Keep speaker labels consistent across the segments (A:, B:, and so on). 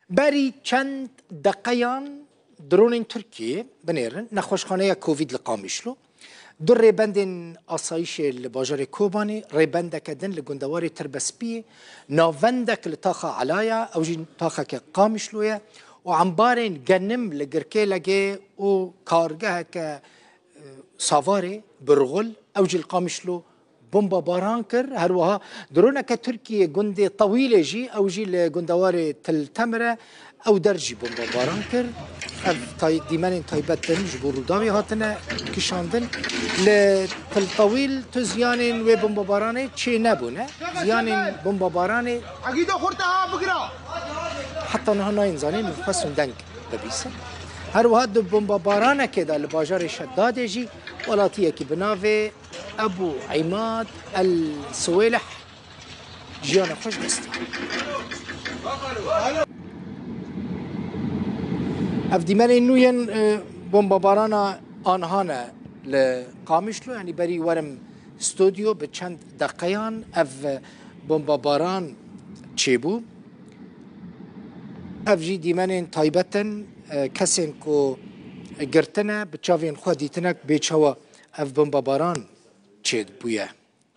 A: بری چند دقیقان درون ترکیه بنیرن نخوشخانه کووید لقامیشلو دو ریبندین آسایش لباجار کوبانی ریبنده کدن لگندوار تربسپی ناوندک لطاقه علایا او جین طاقه که قامیشلویه و عنبارین گنم لگرکه لگه و کارگاه که ساواره برغل او جی القامیشلو بمبا باران کر هروها درونه که ترکیه گنده طویله جی او جی لگندوار تل تمره او درجی بمبا باران کر اف دیمن تایبت دن جبور داوی هاتنه کشاندن لتل طویل تو زیان و بمبا بارانه چه نبونه زیان بمبا بارانه
B: اگه خورتها بگیرا
A: حتی نه ناینزانین مفصل دنگ ببیسه هر وقت دو بمبا بارانه که دال باجار شداد جی ولاتیه که بناوه ابو عماد السويلح جيانا خوش دستي اف ديماني نوين بومبا بارانا آنهانا لقامشلو يعني بري ورم استوديو بچند دقيان اف بومبا باران چيبو اف جي ديمانين تايبتن كسين كو گرتنه بچاوين خوا ديتنك بيچوا اف بومبا باران چید بویه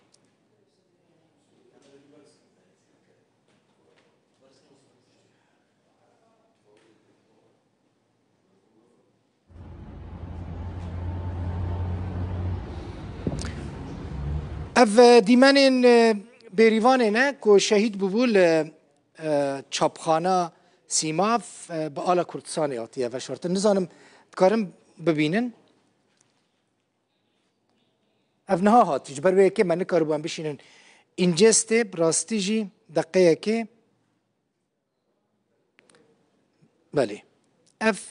A: اف دیمانین بریوانه نه که شهید ببول چاپخانه سیماف با آلا کردستانی آتیه و شرط نزانم کارم ببینن افنها هات جبر وی که من کارو بام بشینن اینجسته براستی جی دقیقه که بله اف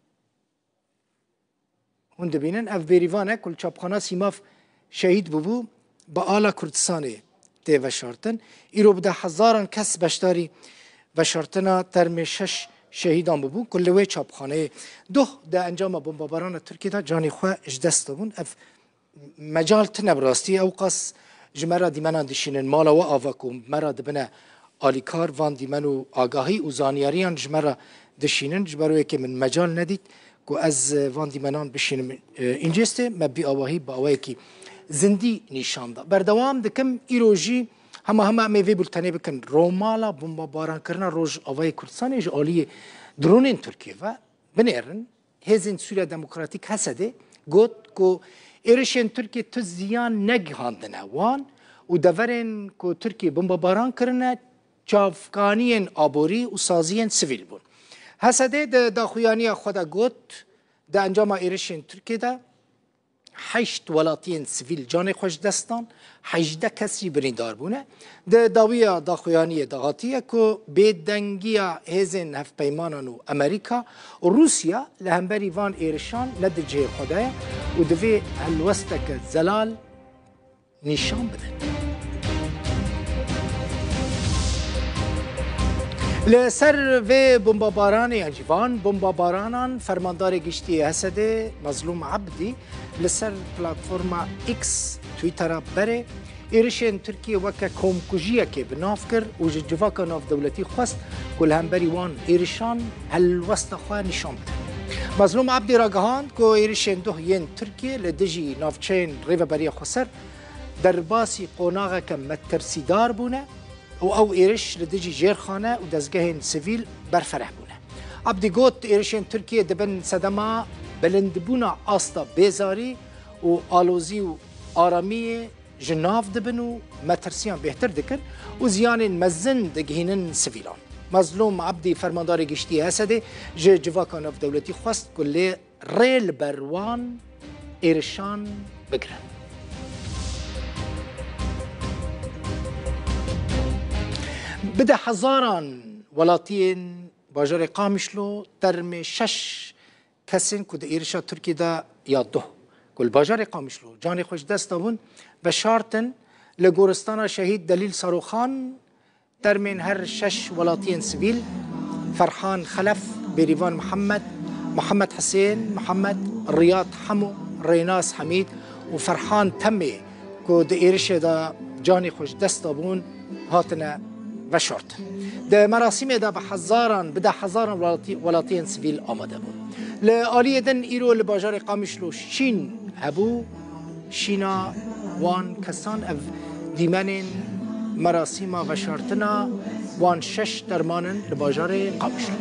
A: هون دبینن اف بریوانه کل چاپخانه سیماف شهید ببو با آلا کردستانی تی و شرطن ایرو بده هزاران کس بشتاری و شرطنا ترم 6 شهیدان ببو کل وی چاپخانه دو ده انجام بمباران ترکیه دا جانی خواه اجدست بون اف مجال تنبراستی او قص جمرا دیمنا دشینن مالا و آواکو مرا دبنه آلیکار وان دیمنو آگاهی و زانیاریان جمرا دشینن جبروی که من مجال ندید که از وان دیمنان بشینم اینجسته مبی آواهی با آواهی که زندی نشان دا بردوام دکم ایروژی همه میوه بلتنه بکن رومالا بمبا باران کرنا روش آواهی کردستان اج آلی درونین ترکیه و بنیرن هزین سوریا دموکراتیک هسده گوت که ایرشین ترکیه تو زیان نگهاندنه وان و دورین که ترکیه بمبا باران کرنه چافکانین آبوری و سازین سویل بون هسده دا خویانی خدا گوت دا انجام ایرشین ترکیه دا 8 ولاتین سویل جان خوش دستان 18 کسی بریندار بونه ده داویا دا خویانی داغاتیه که بیدنگیا هزین هف پیمانان و امریکا و روسیا لهمبری وان ایرشان ندجه خدای و دوی الوستک زلال نشان بده لسر و بمباران انجوان بمبارانان فرماندار گشتی هسده مظلوم عبدی لسر پلاتفورما ایکس تویتر بره ایرشین ترکیه وکه کومکوژیه که بناف کر و جواکا ناف دولتی خواست کل همبری وان ایرشان هل وسط خواه نشان بده مظلوم عبدی را گهاند که ایرشین دو ین ترکیه لدجی نافچین ریو بری خسر در باسی قوناغه که مترسیدار بونه او ایرش لدجی جیرخانه و دزگاه سویل برفره بونه عبدی گوت ایرشین ترکیه دبن صدما بلندبونا آستا بیزاری و آلوزی و آرامی جناف دبن و مترسیان بهتر دکن و زیان مزن دگهینن سویلان مظلوم عبدی فرماندار گشتی هسده جواکان اف دولتی خواست کلی ریل بروان ایرشان بگرن بده هزاران ولاتین باجار قامشلو ترم 6 کسین که در ایرشا ترکی دا یاد کل باجار قامشلو جانی خوش دست دابون بشارتن لگورستان شهید دلیل ساروخان ترمین هر 6 ولاتین سویل فرحان خلف بریوان محمد حسین محمد ریاض حمو ریناس حمید و فرحان تمی که در ایرشا دا جانی خوش دست دابون هاتنا وشارتن ده مراسم ده بده حزاران ولاتين سویل آماده بود لآلیه دن ایرو لباجار قامشلو شین هبو شینا وان کسان اف دیمنین مراسم وشارتنا وان 6 درمانن لباجار قامشلو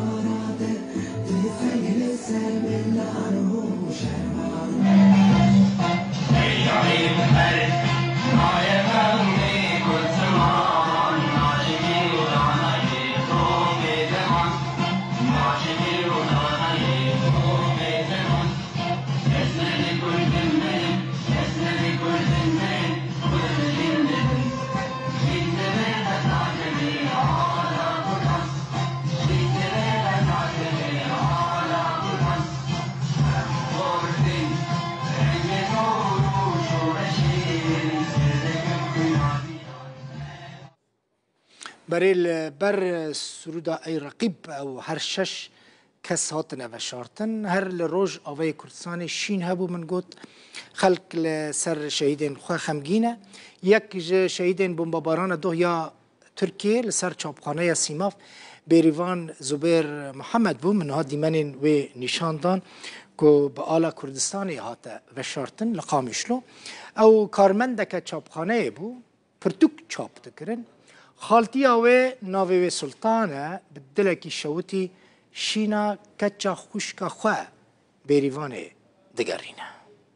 A: بر سرودا ای رقیب او هر 6 کس هاتن و شارتن هر لروج آوای کردستان شین هبو من گوت خلق لسر شهیدین خواه خمگینه یک شهیدین بمباران دو یا ترکیه لسر چاپخانه سیماف بیریوان زبیر محمد بو من ها دیمنین و نشاندان که به آلا کردستانی هاته و شارتن لقامشلو او کارمندک چاپخانه بو پرتوک چاپ دکرن خالتي اوه ناوي سلطانه بدلكي شوتي شينا كتشا خوشكا خوا بيريفاني دقارينا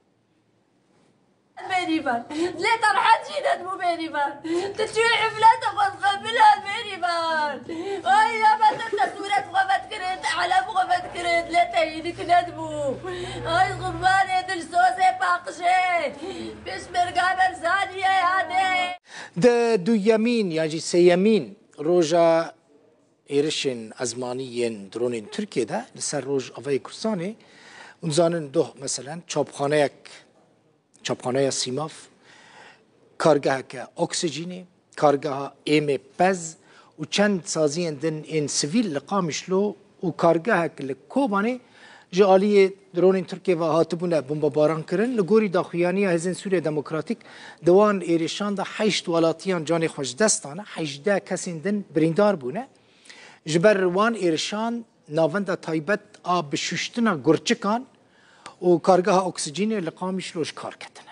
C: بيريفان لا طرحت جينات مو بيريفان تشوي حفلات اخذ قبلها بيريفان ويا ما تتصورات غفت كرت على غفت كرت لا تهينك ندبو هاي غربانة دلسوسي باقشي بسمر قابل ثانية يعني
A: دو يمين يعني سيمين روجا إيرشن أزمانيين درونين تركيا ده لسر روج أفاي كرساني ونزانن ده مثلا چاپخانه سیماف کارگاه که اکسیژنی کارگاه ایم پز و چند سازی دن این سویل لقامشلو و کارگاه که لکوبانی جالی درون ترکیه و هاتبونه بمباران کردن لگوری داخویانی هزین سوریه دموکراتیک دوان ایرشان دا 8 ولاتیان جان خوش دستانه 18 کسین دن بریندار بونه جبر وان ایرشان ناونده تایبت آب بشوشتنا گرچکان و کارگاه اکسیژن لقامشلوش کار کردنه.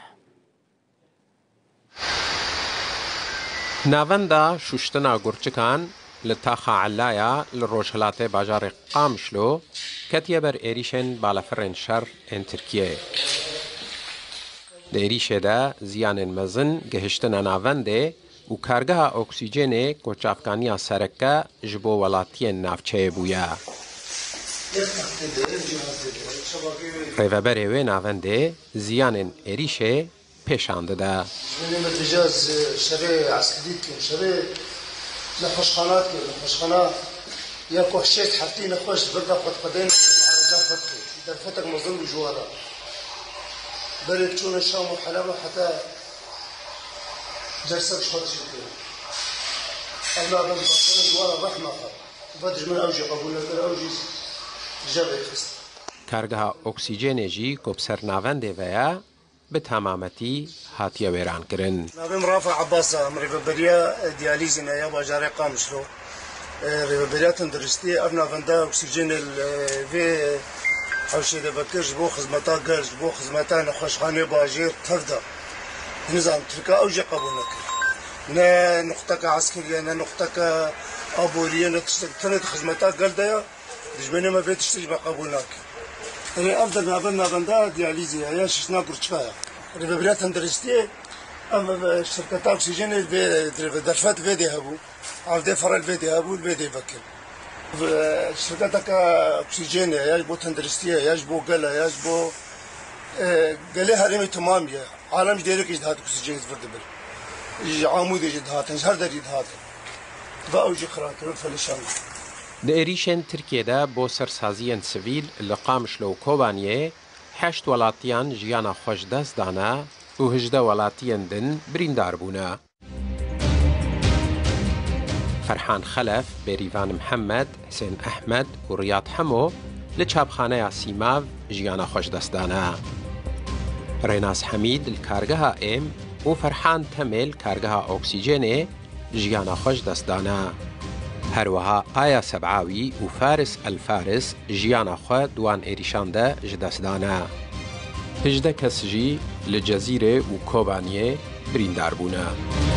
D: ناوندا شوشتنا گرچکان لتاخا علایا لروجهلات باجار قامشلو کتیه بر ایریشن بالافرن شر ان ترکیه. ایریشه دا زیان مزن گهشتنا ناونده و کارگاه اکسیژن کوچافکانیا سرکه جبو ولاتین نافچه بویا. ریوبری و ناونده زیان ایریشه پیشانده ده.
E: من متجاز شبه عسكري شبه لخشخانات لخشخانات يا كوحشيت حاطين خوش بردا قدين على جافت درفتك مظن بجوارا برد شون الشام وحلاوه حتى جرسك شوط شكل الله رب العالمين جوارا رحمه بدج من اوجي قبول اوجي جبه خست
D: کارگاه اکسیژن جی کوبسر ناونده ویا به تمامتی هاتیه ویران کرن.
E: ناویم رافع عباسا مريبريا دياليزنا يا باجار قامشلو ريبريا تندرستي ابنا فندا اكسجين في حوشي دبكرج بو خدمتا قرج بو خدمتا نخشخانه باجير تفدا نظام تركا اوجي قبولك نا نقطه عسكريه نا نقطه ابوريه نتشتغل خدمتا قلديا دجبنا ما بيتش تجي قبولك يعني افضل ما بنا فندا دياليزي يا ششنا برشفايا ريبريا تندرستي اما شركه اكسجين درفات فيدي هبو عاودي فرال فيدي هبو الفيدي بكر شركتك اكسجين يجبو تندرستيه يجبو قلا يجبو قالها رمي تماميه عالم ديرك اجدهاد اكسجين فردبل عمود اجدهاد هر در اجدهاد باوجي خراطر فلشان
D: د ایریشن ترکیه ده بو سرسازیان سویل لقامشلو کوبانیه 8 ولاتیان جیانا خوش دست دانه و 18 ولاتیان دن بریندار بونه. فرحان خلف، بریوان محمد، حسین احمد و ریاض حمو لچابخانه سیماو جیانا خوش دست دانه. ریناس حمید الکارگاه ام و فرحان تمل کارگاه اکسیژنه جیانا خوش دستدانا. هروها آیا سبعاوی و فارس الفارس جیانا خو دوان ایریشانده جدستدانا. 18 کس جی لجزیره و کوبانیه بریندار بونا.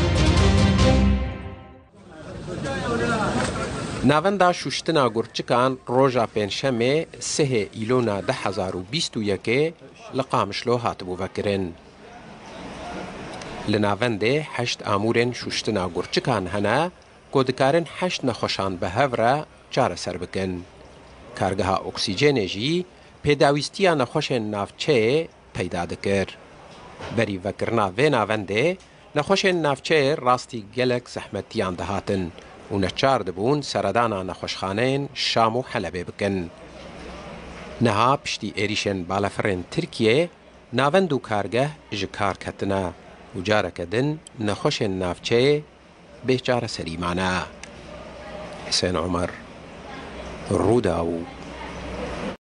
D: ناوندا شوشتنا گرچکان روژا پنجشنبه 3 ایلونا 2021 لقامشلو هاتبو وکرن. لناونده 8 آمورن شوشتنا گرچکان هنه کودکارن 8 نخوشان به هفره چاره سر بکن. کارگاه اکسیژن جی پیداویستی نخوش نافچه پیدا دکر. بری وکرنا و ناونده نخوش نافچه راستی گلک زحمتیان دهاتن و نچار دبون سردانا نخوشخانین شام و حلبه بکن. نها پشتی ایریشن بالافرین ترکیه ناوند و کارگاه جکار کتنا و جاره کدن نخوش نافچه بهجار سلیمانه. حسین عمر، روداو